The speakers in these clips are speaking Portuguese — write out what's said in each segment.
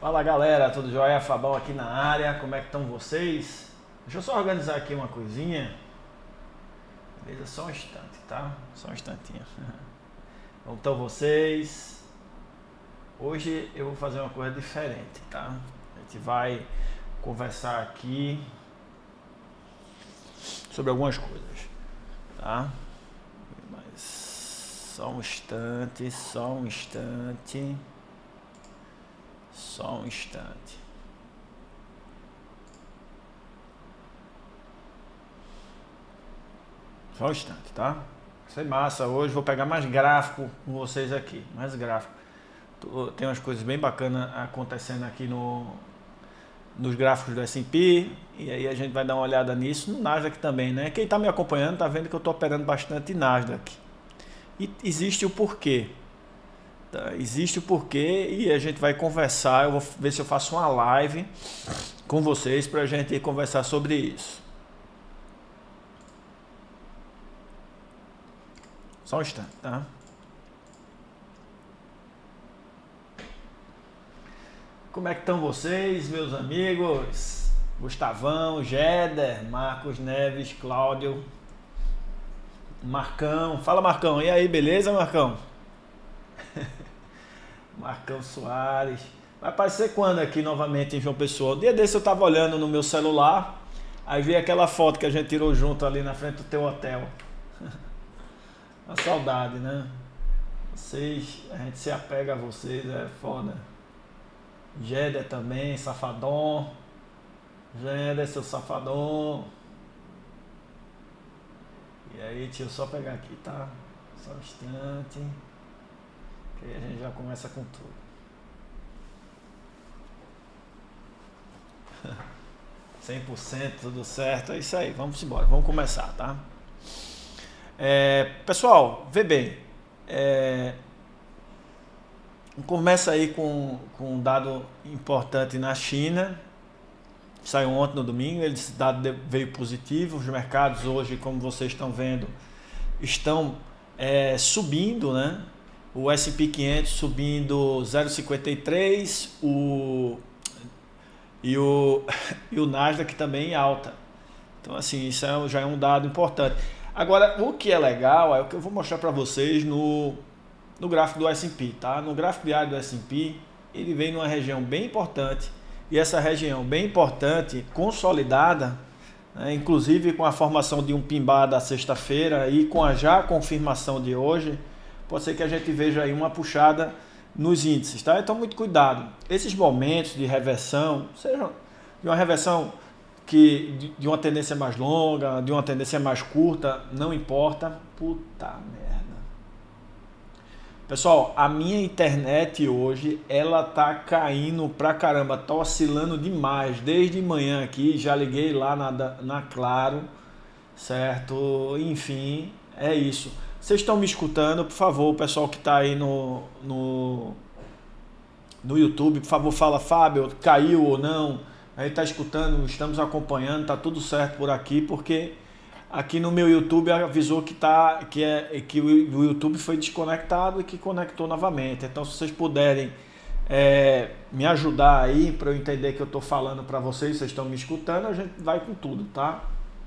Fala galera, tudo jóia? Fabão aqui na área, como é que estão vocês? Deixa eu só organizar aqui uma coisinha. Beleza, só um instante, tá? Só um instantinho. Como estão vocês? Hoje eu vou fazer uma coisa diferente, tá? A gente vai conversar aqui sobre algumas coisas, tá? Mas só um instante, só um instante. Só um instante. Só um instante, tá? Vai ser massa hoje. Vou pegar mais gráfico com vocês aqui. Mais gráfico. Tem umas coisas bem bacanas acontecendo aqui nos gráficos do S&P. E aí a gente vai dar uma olhada nisso. No Nasdaq também, né? Quem tá me acompanhando tá vendo que eu tô operando bastante Nasdaq. E existe o porquê. Existe o porquê e a gente vai conversar. Eu vou ver se eu faço uma live com vocês para a gente conversar sobre isso. Só um instante, tá? Como é que estão vocês, meus amigos? Gustavão, Jeder, Marcos Neves, Cláudio, Marcão. Fala, Marcão. E aí, beleza, Marcão? Marcão Soares. Vai aparecer quando aqui novamente em João Pessoa? Um dia desse eu tava olhando no meu celular, aí vi aquela foto que a gente tirou junto ali na frente do teu hotel. Uma saudade, né? Vocês, a gente se apega a vocês, é foda. Jéder também, safadão. Jéder, seu safadão. E aí, deixa eu só pegar aqui, tá? Só um instante. Que aí a gente já começa com tudo. 100%, tudo certo, é isso aí, vamos embora, vamos começar, tá? Pessoal, vê bem, começa aí com um dado importante na China, saiu ontem no domingo, esse dado veio positivo, os mercados hoje, como vocês estão vendo, estão subindo, né? O S&P 500 subindo 0,53, e o Nasdaq também em alta. Então assim, isso já é um dado importante. Agora, o que é legal é o que eu vou mostrar para vocês no gráfico do S&P, tá? No gráfico diário do S&P, ele vem numa região bem importante, e essa região bem importante, consolidada, né, inclusive com a formação de um pin-bar da sexta-feira e com a já confirmação de hoje, pode ser que a gente veja aí uma puxada nos índices, tá? Então muito cuidado. Esses momentos de reversão, seja de uma reversão de uma tendência mais longa, de uma tendência mais curta, não importa. Puta merda. Pessoal, a minha internet hoje, ela tá caindo pra caramba, tá oscilando demais. Desde manhã aqui, já liguei lá na Claro, certo? Enfim, é isso. Vocês estão me escutando? Por favor, o pessoal que está aí no YouTube, por favor, fala, Fábio, caiu ou não? Aí está escutando, estamos acompanhando, está tudo certo por aqui, porque aqui no meu YouTube avisou que o YouTube foi desconectado e que conectou novamente. Então, se vocês puderem me ajudar aí para eu entender que eu estou falando para vocês, vocês estão me escutando, a gente vai com tudo, tá?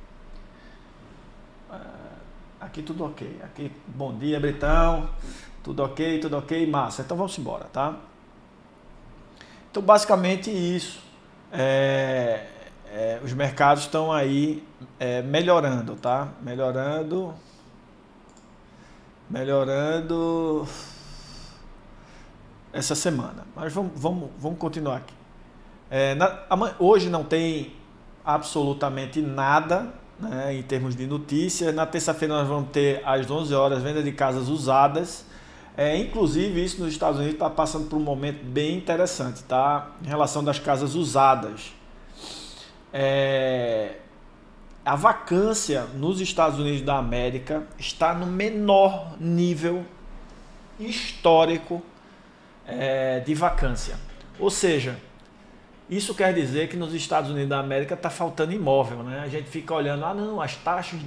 Aqui tudo ok, aqui bom dia Britão, tudo ok, massa, então vamos embora, tá? Então basicamente isso, os mercados estão aí melhorando, tá? Melhorando essa semana, mas vamos continuar aqui. Hoje não tem absolutamente nada, né, em termos de notícias. Na terça-feira nós vamos ter às 11 horas venda de casas usadas. Inclusive isso nos Estados Unidos está passando por um momento bem interessante, tá? Em relação das casas usadas. A vacância nos Estados Unidos da América está no menor nível histórico de vacância. Ou seja, isso quer dizer que nos Estados Unidos da América está faltando imóvel, né? A gente fica olhando, não, as taxas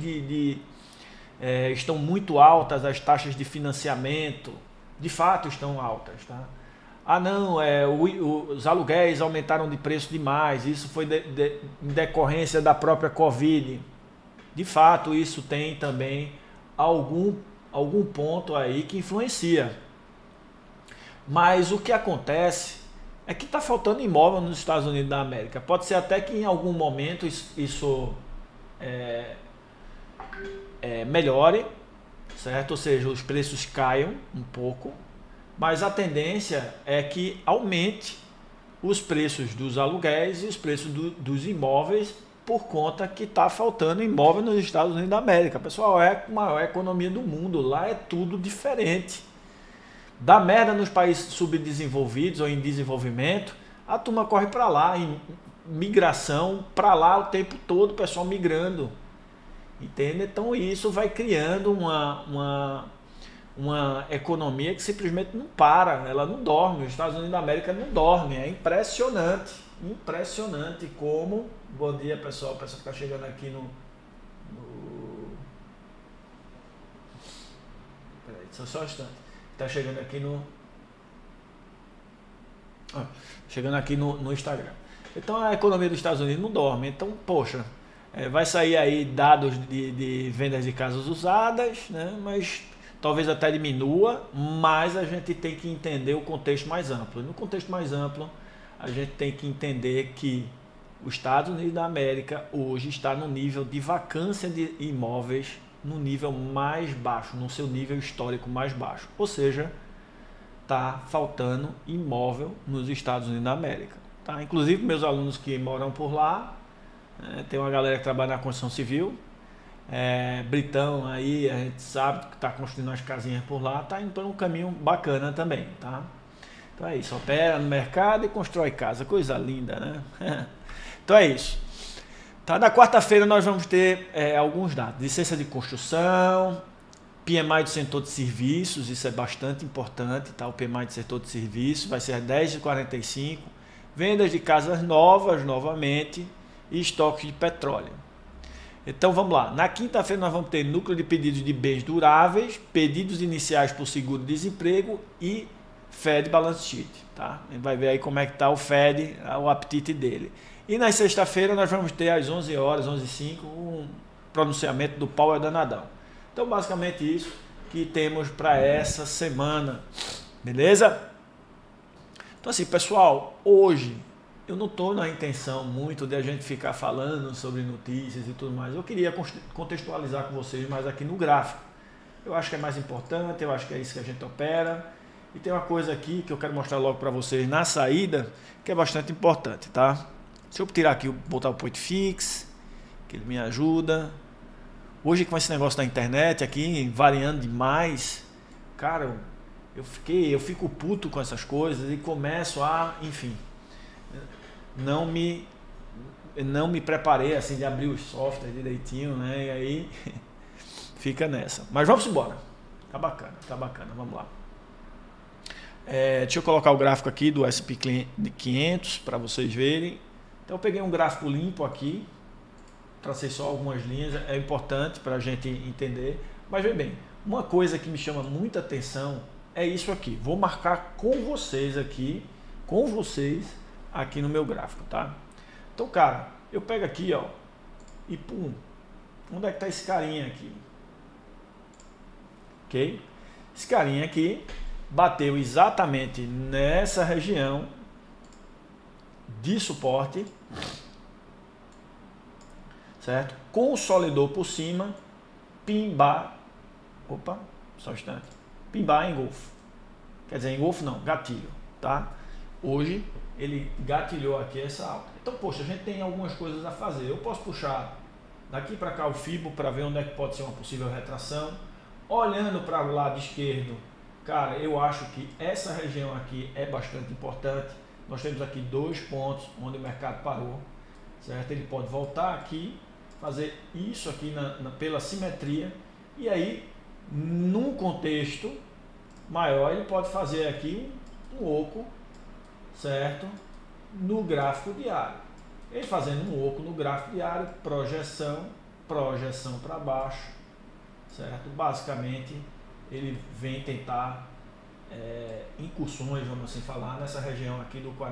estão muito altas, as taxas de financiamento, de fato estão altas, tá? ah não, os aluguéis aumentaram de preço demais, isso foi em decorrência da própria Covid. De fato, isso tem também algum ponto aí que influencia. Mas o que acontece é que está faltando imóvel nos Estados Unidos da América. Pode ser até que em algum momento isso melhore, certo? Ou seja, os preços caiam um pouco, mas a tendência é que aumente os preços dos aluguéis e os preços dos imóveis por conta que está faltando imóvel nos Estados Unidos da América. Pessoal, é a maior economia do mundo, lá é tudo diferente. Dá merda nos países subdesenvolvidos ou em desenvolvimento, a turma corre para lá, em migração, para lá o tempo todo, o pessoal migrando. Entende? Então isso vai criando uma economia que simplesmente não para, ela não dorme. Os Estados Unidos da América não dorme, é impressionante. Impressionante como... Bom dia, pessoal, o pessoal que está chegando aqui Peraí, só um instante. Está chegando aqui no Instagram. Então a economia dos Estados Unidos não dorme. Então, poxa, vai sair aí dados de vendas de casas usadas, né? Mas talvez até diminua, mas a gente tem que entender o contexto mais amplo. No contexto mais amplo, a gente tem que entender que os Estados Unidos da América hoje está no nível de vacância de imóveis no nível mais baixo, no seu nível histórico mais baixo. Ou seja, está faltando imóvel nos Estados Unidos da América. Tá? Inclusive, meus alunos que moram por lá, tem uma galera que trabalha na construção civil, Britão aí, a gente sabe que está construindo umas casinhas por lá, está indo por um caminho bacana também. Tá? Então é isso, opera no mercado e constrói casa, coisa linda, né? Então é isso. Tá, na quarta-feira nós vamos ter alguns dados. Licença de construção, PMI do setor de serviços, isso é bastante importante, tá? O PMI do setor de serviços vai ser 10,45. Vendas de casas novas, novamente, e estoque de petróleo. Então vamos lá. Na quinta-feira nós vamos ter núcleo de pedidos de bens duráveis, pedidos iniciais por seguro-desemprego e Fed Balance Sheet. Tá? A gente vai ver aí como é que está o Fed, o apetite dele. E na sexta-feira nós vamos ter às 11 horas, 11h05, um pronunciamento do Powell danadão. Então basicamente isso que temos para essa semana. Beleza? Então assim, pessoal, hoje eu não estou na intenção muito de a gente ficar falando sobre notícias e tudo mais. Eu queria contextualizar com vocês mais aqui no gráfico. Eu acho que é mais importante, eu acho que é isso que a gente opera. E tem uma coisa aqui que eu quero mostrar logo para vocês na saída, que é bastante importante, tá? Deixa eu tirar aqui, botar o point fix, que ele me ajuda. Hoje com esse negócio da internet aqui, variando demais, cara, eu fico puto com essas coisas e começo a, enfim, não me preparei assim de abrir os softwares direitinho, né? E aí fica nessa. Mas vamos embora. Tá bacana, vamos lá. Deixa eu colocar o gráfico aqui do S&P 500 para vocês verem. Então eu peguei um gráfico limpo aqui, tracei só algumas linhas, é importante para a gente entender. Mas veja bem, uma coisa que me chama muita atenção é isso aqui. Vou marcar com vocês aqui no meu gráfico, tá? Então, cara, eu pego aqui, ó, e pum, onde é que tá esse carinha aqui? Ok? Esse carinha aqui bateu exatamente nessa região de suporte, certo? Consolidou por cima, pimbar, só um instante, pimbar engolfo, quer dizer, engolfo não, gatilho, tá? Hoje ele gatilhou aqui essa alta. Então, poxa, a gente tem algumas coisas a fazer. Eu posso puxar daqui para cá o FIBO para ver onde é que pode ser uma possível retração. Olhando para o lado esquerdo, cara, eu acho que essa região aqui é bastante importante. Nós temos aqui 2 pontos onde o mercado parou, certo? Ele pode voltar aqui, fazer isso aqui pela simetria, e aí, num contexto maior, ele pode fazer aqui um oco, certo? No gráfico diário. Ele fazendo um oco no gráfico diário, projeção para baixo, certo? Basicamente, ele vem tentar incursões, vamos assim falar, nessa região aqui do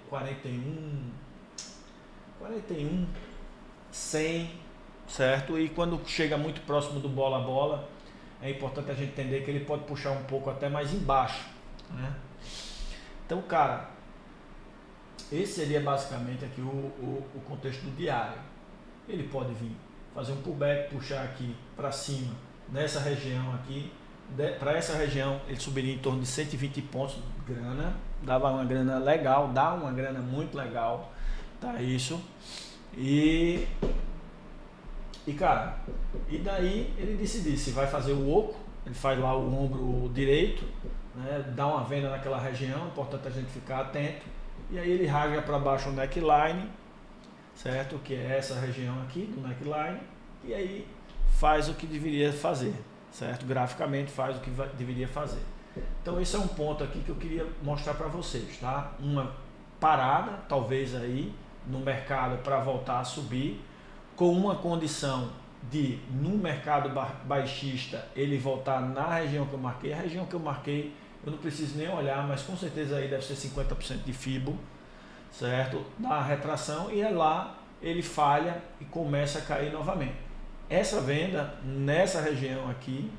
41, 100, certo? E quando chega muito próximo do bola a bola, é importante a gente entender que ele pode puxar um pouco até mais embaixo, né? Então, cara, esse seria basicamente aqui o contexto do diário. Ele pode vir fazer um pullback, puxar aqui para cima, nessa região aqui. Para essa região ele subiria em torno de 120 pontos de grana, dava uma grana legal, dá uma grana muito legal, tá? Isso. E cara, e daí ele decidir se vai fazer o oco, ele faz lá o ombro direito, né, dá uma venda naquela região, importante a gente ficar atento, e aí ele rasga para baixo o neckline, certo? Que é essa região aqui do neckline, e aí faz o que deveria fazer, certo? Graficamente faz o que deveria fazer. Então esse é um ponto aqui que eu queria mostrar para vocês, tá? Uma parada, talvez aí, no mercado para voltar a subir, com uma condição de, no mercado baixista, ele voltar na região que eu marquei. A região que eu marquei, eu não preciso nem olhar, mas com certeza aí deve ser 50% de FIBO, certo? Da retração, e é lá ele falha e começa a cair novamente. Essa venda nessa região aqui,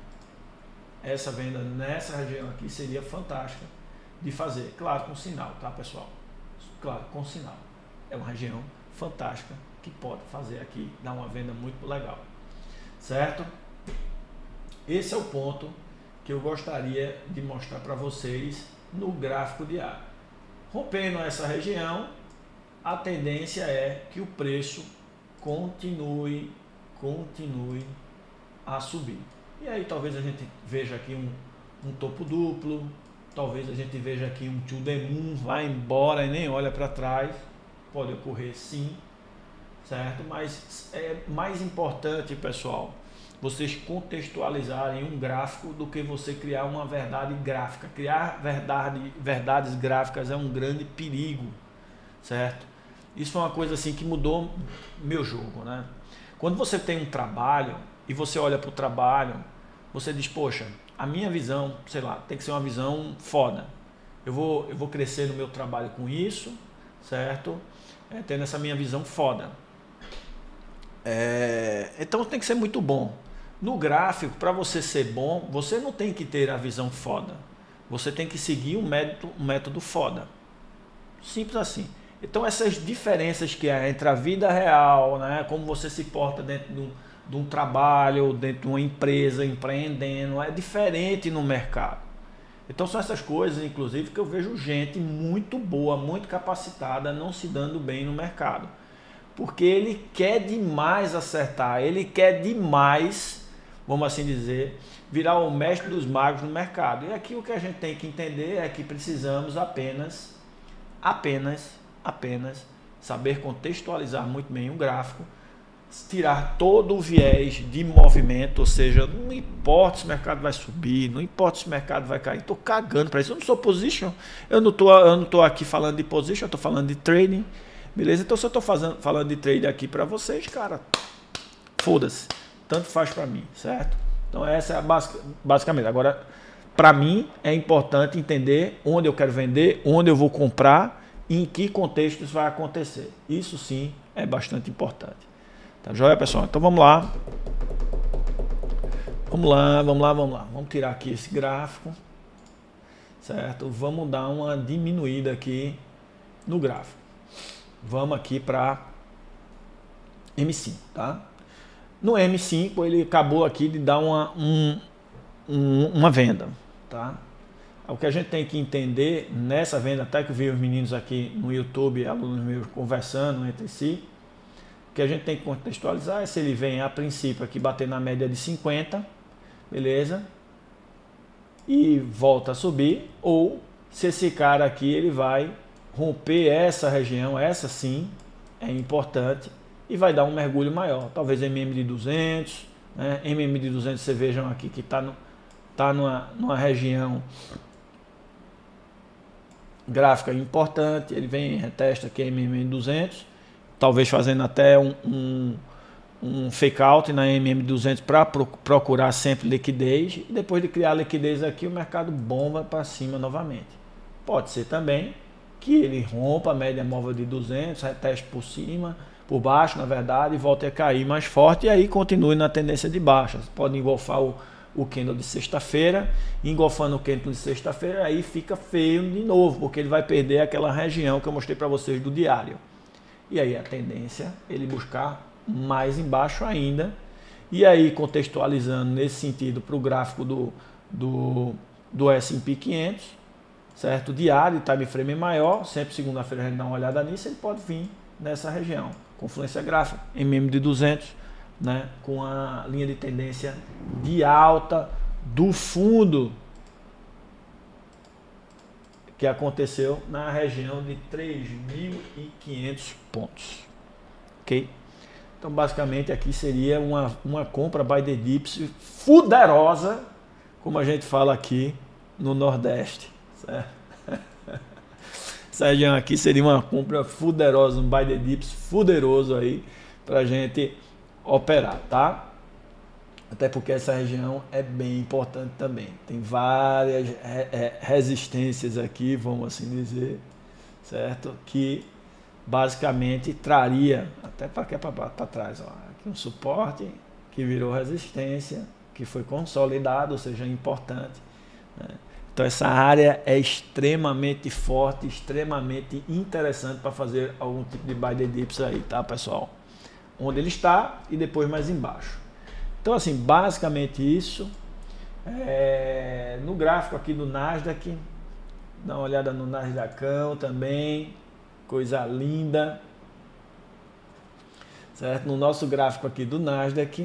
seria fantástica de fazer. Claro, com sinal, tá, pessoal? Claro, com sinal. É uma região fantástica que pode fazer aqui, dar uma venda muito legal, certo? Esse é o ponto que eu gostaria de mostrar para vocês no gráfico diário. Rompendo essa região, a tendência é que o preço continue a subir. E aí talvez a gente veja aqui um topo duplo, talvez a gente veja aqui um to the moon, vai embora e nem olha para trás. Pode ocorrer sim, certo? Mas é mais importante, pessoal, vocês contextualizarem um gráfico do que você criar uma verdade gráfica. Criar verdades gráficas é um grande perigo, certo? Isso é uma coisa assim que mudou meu jogo, né? Quando você tem um trabalho e você olha para o trabalho, você diz, poxa, a minha visão, sei lá, tem que ser uma visão foda. Eu vou crescer no meu trabalho com isso, certo? Tendo essa minha visão foda. Então tem que ser muito bom. No gráfico, para você ser bom, você não tem que ter a visão foda. Você tem que seguir um método foda. Simples assim. Então essas diferenças que há entre a vida real, né, como você se porta dentro de um trabalho, dentro de uma empresa, empreendendo, é diferente no mercado. Então são essas coisas, inclusive, que eu vejo gente muito boa, muito capacitada, não se dando bem no mercado. Porque ele quer demais acertar, ele quer demais, vamos assim dizer, virar o mestre dos magos no mercado. E aqui o que a gente tem que entender é que precisamos apenas saber contextualizar muito bem o gráfico, tirar todo o viés de movimento, ou seja, não importa se o mercado vai subir, não importa se o mercado vai cair, estou cagando para isso, eu não sou position, eu não tô aqui falando de position, eu estou falando de trading, beleza? Então se eu estou falando de trade aqui para vocês, cara, foda-se, tanto faz para mim, certo? Então essa é basicamente. Agora, para mim é importante entender onde eu quero vender, onde eu vou comprar, em que contexto isso vai acontecer. Isso sim é bastante importante. Tá joia, pessoal? Então vamos lá. Vamos tirar aqui esse gráfico, certo? Vamos dar uma diminuída aqui no gráfico. Vamos aqui para M5, tá? No M5 ele acabou aqui de dar uma venda, tá? O que a gente tem que entender nessa venda, até que eu vi os meninos aqui no YouTube, alunos meus conversando entre si, o que a gente tem que contextualizar é se ele vem a princípio aqui bater na média de 50, beleza? E volta a subir, ou se esse cara aqui ele vai romper essa região, essa sim é importante, e vai dar um mergulho maior, talvez MM de 200, né? MM de 200 vocês vejam aqui que está numa região gráfica importante, ele vem, retesta aqui MM de 200, talvez fazendo até um fake out na MM200 para procurar sempre liquidez, e depois de criar liquidez aqui o mercado bomba para cima novamente. Pode ser também que ele rompa a média móvel de 200, reteste por cima, por baixo na verdade, e volte a cair mais forte e aí continue na tendência de baixa. Você pode engolfar o candle de sexta-feira, engolfando o candle de sexta-feira, aí fica feio de novo, porque ele vai perder aquela região que eu mostrei para vocês do diário. E aí a tendência é ele buscar mais embaixo ainda. E aí, contextualizando nesse sentido para o gráfico do S&P 500, certo? Diário, time frame maior, sempre segunda-feira a gente dá uma olhada nisso, ele pode vir nessa região. Confluência gráfica, MM de 200, né? Com a linha de tendência de alta do fundo que aconteceu na região de 3.500 pontos. Ok? Então, basicamente, aqui seria uma compra by the dips fuderosa, como a gente fala aqui no Nordeste. Certo? Essa região aqui seria uma compra fuderosa, um buy the dips fuderoso aí para a gente operar, tá? Até porque essa região é bem importante também. Tem várias resistências aqui, vamos assim dizer, certo? Que basicamente traria, até para aqui para trás, ó, aqui um suporte que virou resistência, que foi consolidado, ou seja, importante, né? Então essa área é extremamente forte, extremamente interessante para fazer algum tipo de buy the dips aí, tá, pessoal? Onde ele está e depois mais embaixo. Então assim, basicamente isso. No gráfico aqui do Nasdaq, dá uma olhada no Nasdaqão também, coisa linda, certo? No nosso gráfico aqui do Nasdaq,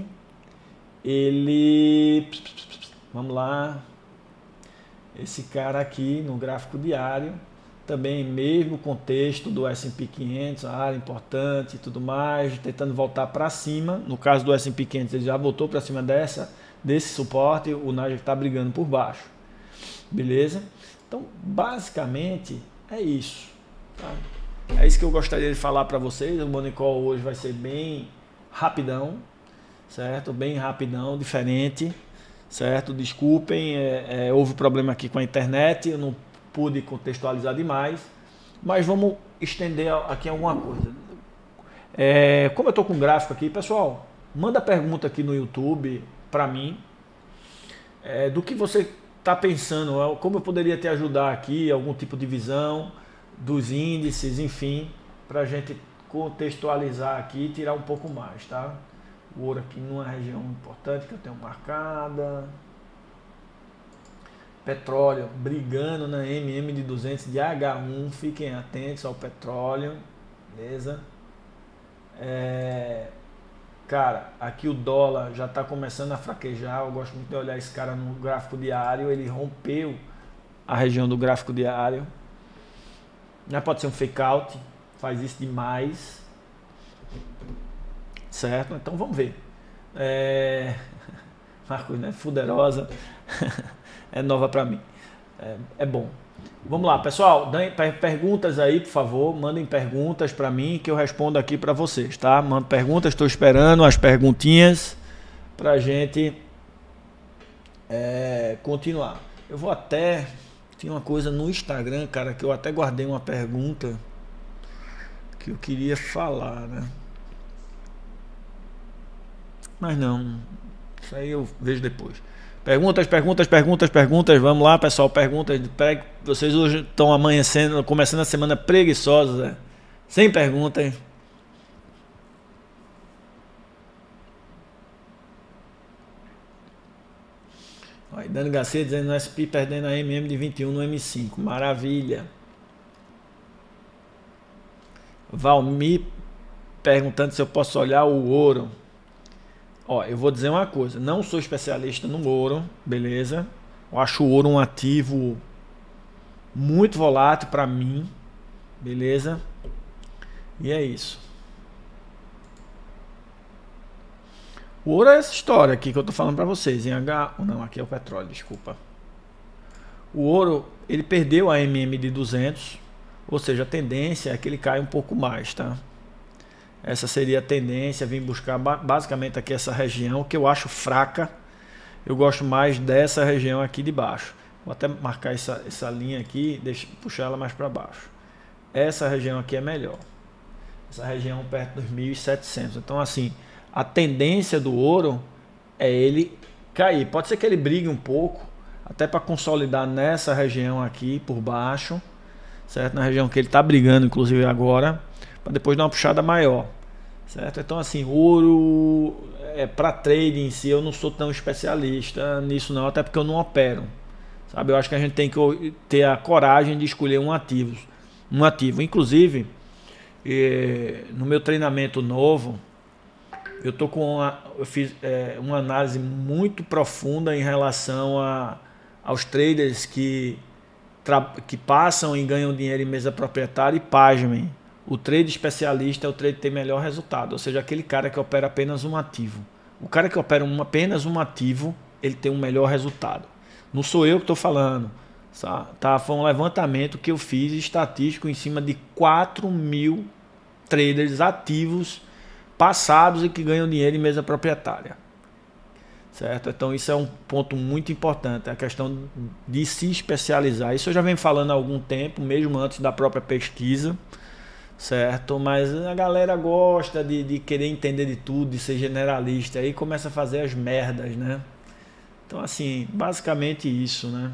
ele, vamos lá, esse cara aqui no gráfico diário, também mesmo contexto do S&P 500, a área importante e tudo mais, tentando voltar para cima. No caso do S&P 500 ele já voltou para cima desse suporte, o Nasdaq está brigando por baixo, beleza? Então basicamente é isso, tá? É isso que eu gostaria de falar para vocês. O Morning Call hoje vai ser bem rapidão, certo? Bem rapidão, diferente, certo? Desculpem, houve problema aqui com a internet, eu não pude contextualizar demais, mas vamos estender aqui alguma coisa. Como eu estou com um gráfico aqui, pessoal, manda pergunta aqui no YouTube para mim, do que você está pensando, como eu poderia te ajudar aqui, algum tipo de visão dos índices, enfim, para a gente contextualizar aqui e tirar um pouco mais, tá? O ouro aqui numa região importante que eu tenho marcada. Petróleo brigando na MM de 200 de H1, fiquem atentos ao petróleo, beleza? Cara, aqui o dólar já está começando a fraquejar. Eu gosto muito de olhar esse cara no gráfico diário. Ele rompeu a região do gráfico diário. Já pode ser um fake out, faz isso demais, certo? Então vamos ver. Marcos, né? Fuderosa. É nova para mim. É bom. Vamos lá, pessoal. Deem perguntas aí, por favor. Mandem perguntas para mim que eu respondo aqui para vocês, tá? Mandem perguntas, estou esperando as perguntinhas para a gente continuar. Eu vou até... Tinha uma coisa no Instagram, cara, que eu até guardei uma pergunta que eu queria falar, né? Mas não. Isso aí eu vejo depois. Perguntas. Vamos lá, pessoal. Perguntas. Vocês hoje estão amanhecendo, começando a semana preguiçosa, né? Sem perguntas. Aí, Dani Garcia dizendo no SP perdendo a MM de 21 no M5. Maravilha. Valmir perguntando se eu posso olhar o ouro. Ó, eu vou dizer uma coisa. Não sou especialista no ouro, beleza? Eu acho o ouro um ativo muito volátil para mim, beleza? E é isso. O ouro é essa história aqui que eu tô falando para vocês. Não, aqui é o petróleo, desculpa. O ouro, ele perdeu a MM de 200, ou seja, a tendência é que ele caia um pouco mais, tá? essa seria a tendência, vim buscar basicamente aqui essa região que eu acho fraca. Eu gosto mais dessa região aqui de baixo. Vou até marcar essa linha aqui, puxar ela mais para baixo. Essa região aqui é melhor. Essa região perto dos 1.700. Então assim, a tendência do ouro é ele cair. Pode ser que ele brigue um pouco, até para consolidar nessa região aqui por baixo, certo? Na região que ele está brigando, inclusive agora, para depois dar uma puxada maior, certo? Então assim, ouro para trade em si eu não sou tão especialista nisso não, até porque eu não opero, sabe? Eu acho que a gente tem que ter a coragem de escolher um ativo. Inclusive, no meu treinamento novo, eu fiz uma análise muito profunda em relação aos traders que passam e ganham dinheiro em mesa proprietária. E pasmem, o trade especialista é o trade que tem melhor resultado, ou seja, aquele cara que opera apenas um ativo. O cara que opera apenas um ativo, ele tem um melhor resultado. Não sou eu que estou falando, tá? Foi um levantamento que eu fiz estatístico em cima de 4.000 traders ativos passados e que ganham dinheiro em mesa proprietária, certo? Então isso é um ponto muito importante, a questão de se especializar. Isso eu já venho falando há algum tempo, mesmo antes da própria pesquisa, certo? Mas a galera gosta de querer entender de tudo, de ser generalista, aí começa a fazer as merdas, né? Então assim, basicamente isso, né?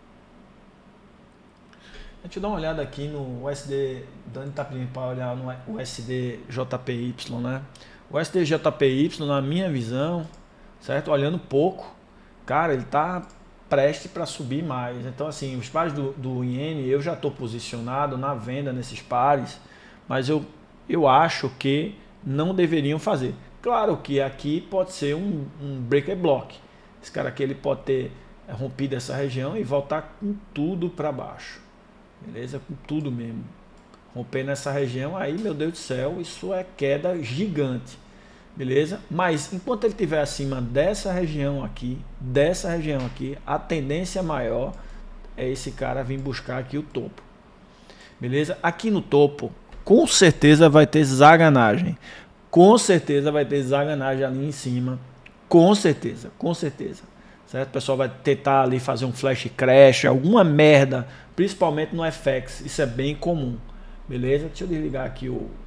Deixa eu dar uma olhada aqui no USD, Dani tá pedindo para olhar no USDJPY, né? O USDJPY, na minha visão, certo? Olhando pouco, cara, ele tá prestes para subir mais. Então assim, os pares do iene eu já estou posicionado na venda nesses pares, mas eu acho que não deveriam fazer. Claro que aqui pode ser um breaker block. Esse cara aqui ele pode ter rompido essa região e voltar com tudo para baixo. Beleza? Com tudo mesmo. Romper nessa região, aí, meu Deus do céu, isso é queda gigante. Beleza? Mas enquanto ele estiver acima dessa região aqui, a tendência maior é esse cara vir buscar aqui o topo. Beleza? Aqui no topo, com certeza vai ter zaganagem. Com certeza vai ter zaganagem ali em cima. Com certeza, com certeza. Certo? O pessoal vai tentar ali fazer um flash crash, alguma merda, principalmente no FX. Isso é bem comum. Beleza? Deixa eu desligar aqui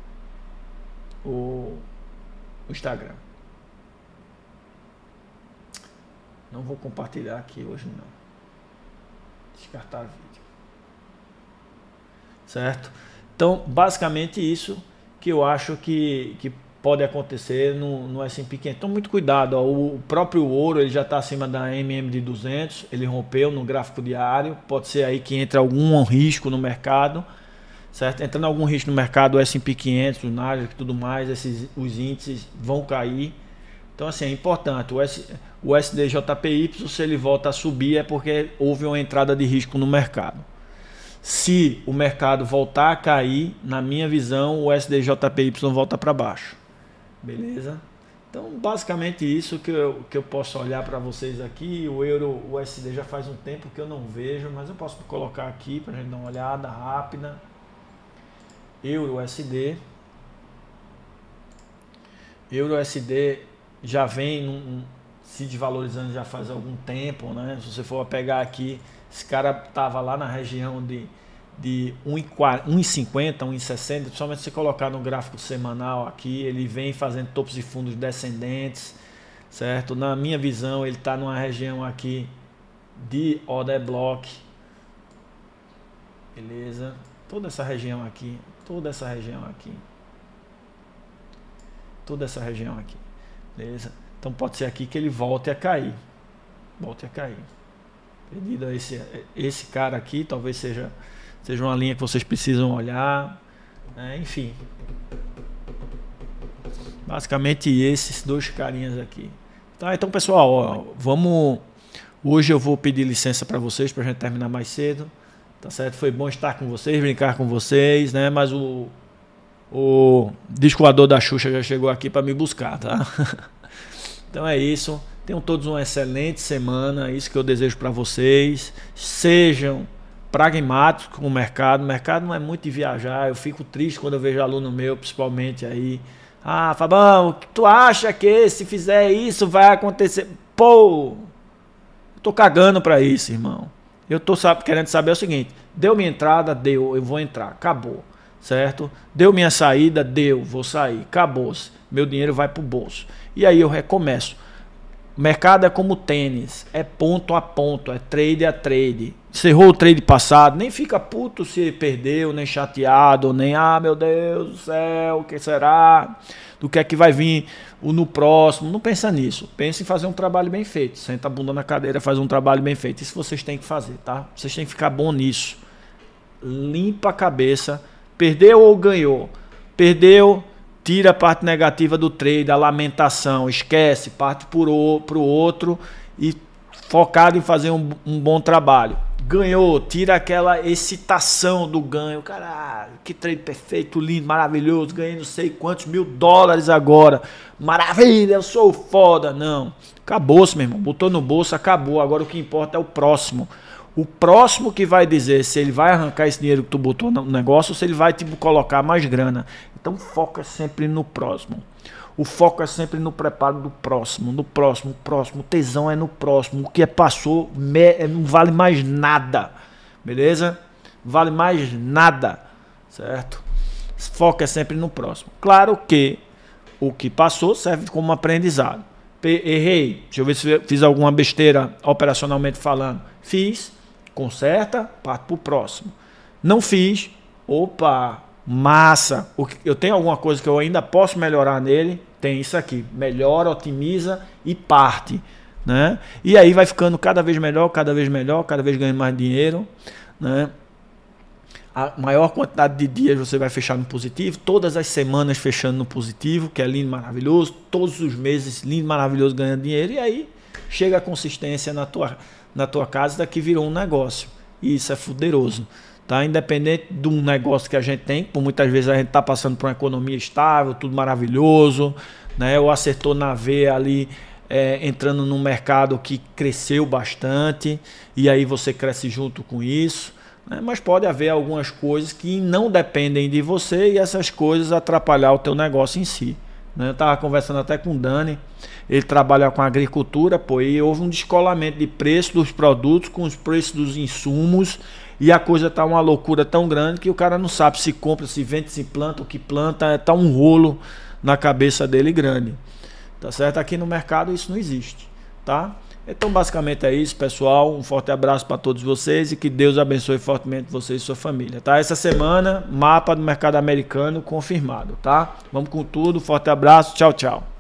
o Instagram. Não vou compartilhar aqui hoje não. Descartar vídeo. Certo? Então, basicamente isso que eu acho que pode acontecer no S&P 500. Então, muito cuidado. Ó. O próprio ouro ele já está acima da MM de 200. Ele rompeu no gráfico diário. Pode ser aí que entre algum risco no mercado. Certo? Entrando algum risco no mercado, o S&P 500, o Nasdaq e tudo mais, os índices vão cair. Então, assim, é importante. O SDJPY, se ele volta a subir, é porque houve uma entrada de risco no mercado. Se o mercado voltar a cair, na minha visão, o SDJPY volta para baixo. Beleza? Então, basicamente isso que eu posso olhar para vocês aqui. O euro, o USD já faz um tempo que eu não vejo, mas eu posso colocar aqui para a gente dar uma olhada rápida. Euro USD. Euro USD já vem se desvalorizando já faz algum tempo, né? Se você for pegar aqui, esse cara tava lá na região de 1,50, 1,60, principalmente se você colocar no gráfico semanal aqui, ele vem fazendo topos e fundos descendentes, certo? Na minha visão, ele está numa região aqui de order block, beleza? Toda essa região aqui, beleza? Então pode ser aqui que ele volte a cair, devido a esse cara aqui, talvez seja uma linha que vocês precisam olhar, né? Enfim, basicamente esses dois carinhas aqui, tá? Então pessoal, ó, hoje eu vou pedir licença para vocês para a gente terminar mais cedo, tá certo? Foi bom estar com vocês, brincar com vocês, né? Mas o disco voador da Xuxa já chegou aqui para me buscar, tá? Então é isso. Tenham todos uma excelente semana. Isso que eu desejo para vocês. Sejam pragmáticos com o mercado. O mercado não é muito de viajar. Eu fico triste quando eu vejo aluno meu, principalmente aí, Ah, Fabão, tu acha que se fizer isso vai acontecer? Pô, tô cagando pra isso, irmão. Eu tô querendo saber o seguinte, deu minha entrada, deu, eu vou entrar, acabou, certo? Deu minha saída, deu, vou sair, acabou-se. Meu dinheiro vai pro bolso. E aí eu recomeço. O mercado é como tênis, é ponto a ponto, é trade a trade. Encerrou o trade passado, nem fica puto se perdeu, nem chateado, nem, ah, meu Deus do céu, o que será? Do que é que vai vir no próximo? Não pensa nisso, pensa em fazer um trabalho bem feito. Senta a bunda na cadeira, faz um trabalho bem feito. Isso vocês têm que fazer, tá? Vocês têm que ficar bom nisso. Limpa a cabeça, perdeu ou ganhou? Perdeu, tira a parte negativa do trade, a lamentação, esquece, parte pro outro e focado em fazer um bom trabalho. Ganhou, tira aquela excitação do ganho. Caralho, que trade perfeito, lindo, maravilhoso. Ganhei não sei quantos $1000 agora. Maravilha, eu sou foda. Não, acabou-se, meu irmão. Botou no bolso, acabou. Agora o que importa é o próximo. O próximo que vai dizer se ele vai arrancar esse dinheiro que tu botou no negócio ou se ele vai tipo, colocar mais grana. Então foca sempre no próximo. O foco é sempre no preparo do próximo, no próximo, o próximo. O tesão é no próximo. O que passou não vale mais nada, beleza? Não vale mais nada, certo? Foco é sempre no próximo. Claro que o que passou serve como aprendizado. Errei, deixa eu ver se fiz alguma besteira operacionalmente falando. Fiz, conserta, parto para o próximo. Não fiz, opa, massa. Eu tenho alguma coisa que eu ainda posso melhorar nele? Tem isso aqui. Melhora, otimiza e parte, né? E aí vai ficando cada vez melhor, cada vez melhor, cada vez ganhando mais dinheiro, né? A maior quantidade de dias você vai fechar no positivo, todas as semanas fechando no positivo, que é lindo, maravilhoso, todos os meses lindo, maravilhoso, ganhando dinheiro, e aí chega a consistência na tua casa, daqui virou um negócio. E isso é fuderoso. Tá? Independente de um negócio que a gente tem, por muitas vezes a gente está passando por uma economia estável, tudo maravilhoso, né? Ou acertou na veia ali, entrando num mercado que cresceu bastante, e aí você cresce junto com isso, né? Mas pode haver algumas coisas que não dependem de você e essas coisas atrapalhar o teu negócio em si. Eu estava conversando até com o Dani, ele trabalha com agricultura, pô, e houve um descolamento de preço dos produtos com os preços dos insumos, e a coisa tá uma loucura tão grande que o cara não sabe se compra, se vende, se planta, o que planta, tá um rolo na cabeça dele grande. Tá certo? Aqui no mercado isso não existe, tá? Então basicamente é isso, pessoal. Um forte abraço para todos vocês e que Deus abençoe fortemente vocês e sua família, tá? Essa semana, mapa do mercado americano confirmado, tá? Vamos com tudo, forte abraço, tchau, tchau.